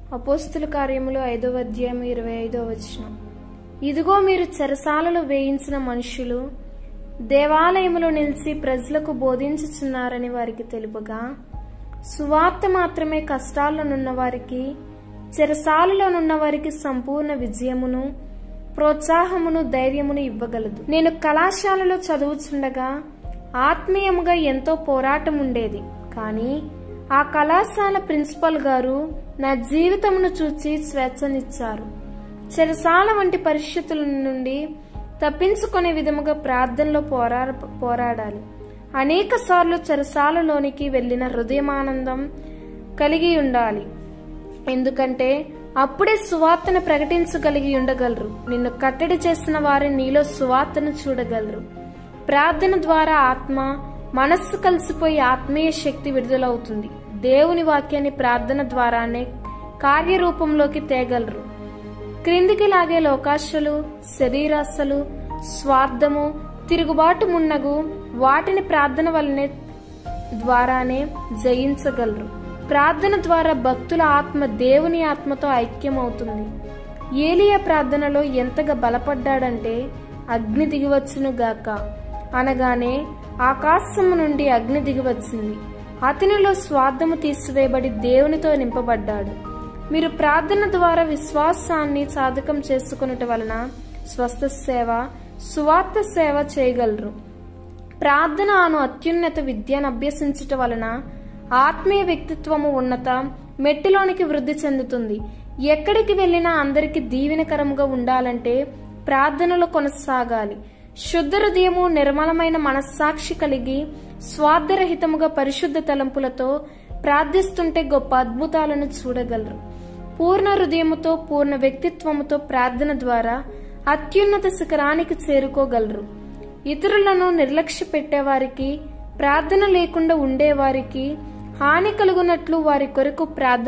అపోస్తుల కార్యములు 5వ అధ్యాయం 25వ వచనం. ఇదిగో మీరు చెరసాలలో వేయించిన మనుషులు దేవాలయములో నిలిచి ప్రజలకు బోధించుచున్నారని వారికి తెలుపగా, సువార్త మాత్రమే కష్టాల్లోనున్న వారికి, చెరసాలలోనున్న వారికి సంపూర్ణ విజయమును, ప్రోత్సాహమును, ధైర్యమును ఇవ్వగలదు. నేను కళాశాలలో చదువుచుండగా ఆత్మీయముగా ఎంతో పోరాటం ఉండేది. కానీ ఆ కళాశాల ప్రిన్సిపల్ గారు నా జీవితమును చూచి స్వేచ్ఛనిచ్చారు. చెరసాల వంటి పరిస్థితుల నుండి తప్పించుకునే విధముగా ప్రార్థనలో పోరాడాలి. అనేక సార్లు చెరసాలలోనికి వెళ్లిన హృదయమానందం కలిగి ఉండాలి. ఎందుకంటే అప్పుడే సువార్తను ప్రకటించగలిగి ఉండగలరు. నిన్ను కట్టడి చేసిన వారిని నీలో సువార్తను చూడగలరు. ప్రార్థన ద్వారా ఆత్మ మనస్సు కలిసిపోయి ఆత్మీయ శక్తి విడుదలవుతుంది. దేవుని వాక్యాన్ని ప్రార్థన ద్వారానే కార్యరూపంలోకి తేగలరు. క్రిందికి లాగే లోకాశలు, శరీరాశలు, స్వార్థము, తిరుగుబాటు మున్నగు వాటిని ప్రార్థన వల్లనే ద్వారానే జయించగలరు. ప్రార్థన ద్వారా భక్తుల ఆత్మ దేవుని ఆత్మతో ఐక్యమవుతుంది. ఏలియా ప్రార్థనలో ఎంతగా బలపడ్డాడంటే, అగ్ని దిగివచ్చును గాక అనగానే ఆకాశము నుండి అగ్ని దిగివచ్చింది. అతనిలో స్వార్థము తీసివేయబడి దేవునితో నింపబడ్డాడు. మీరు ప్రార్థన ద్వారా విశ్వాసాన్ని సాధకం చేసుకున్నట వలన స్వస్థ సేవ, సువార్త సేవ చేయగలరు. ప్రార్థన అను అత్యున్నత విద్యను అభ్యసించుట వలన ఆత్మీయ వ్యక్తిత్వము ఉన్నత మెట్టిలోనికి వృద్ధి చెందుతుంది. ఎక్కడికి వెళ్ళినా అందరికి దీవెనకరంగా ఉండాలంటే ప్రార్థనలో కొనసాగాలి. శుద్ధ హృదయము, నిర్మలమైన మనస్సాక్షి కలిగి స్వార్థరహితముగా పరిశుద్ధ తలంపులతో ప్రార్థిస్తుంటే గొప్ప అద్భుతాలను చూడగలరు. పూర్ణ హృదయముతో, పూర్ణ వ్యక్తిత్వముతో ప్రార్థన ద్వారా అత్యున్నత శిఖరానికి చేరుకోగలరు. ఇతరులను నిర్లక్ష్య పెట్టేవారికి, ప్రార్థన లేకుండా ఉండేవారికి హాని కలుగునట్లు వారి కొరకు ప్రార్థన